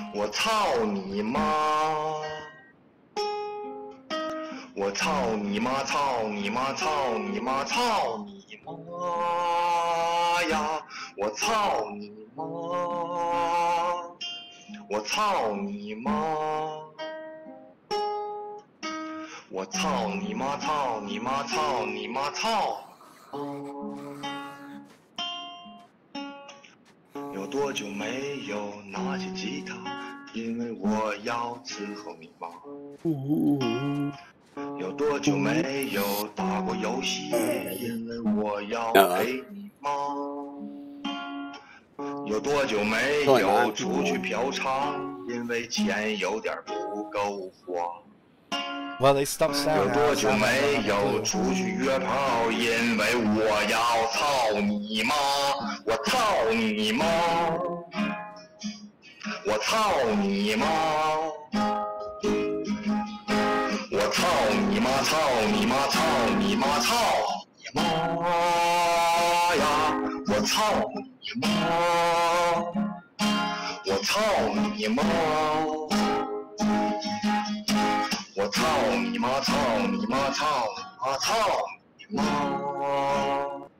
我操你妈！我操你妈！操你妈！操你妈！操你妈呀！我操你妈！我操你妈！我操你妈！操你妈！操你妈！操！有多久没有拿起吉他？因为我要伺候你妈。有多久没有打过游戏？因为我要陪你妈。有多久没有出去嫖娼？因为钱有点不够花。 Well, they stopped saying 有 that. 多久没有出去约炮？因为我要操你妈！我操你妈！我操你妈！我操你妈！操你妈！操你妈！操你妈呀！我操你妈！我操你妈！我操你妈！操你妈！操你妈！操你妈！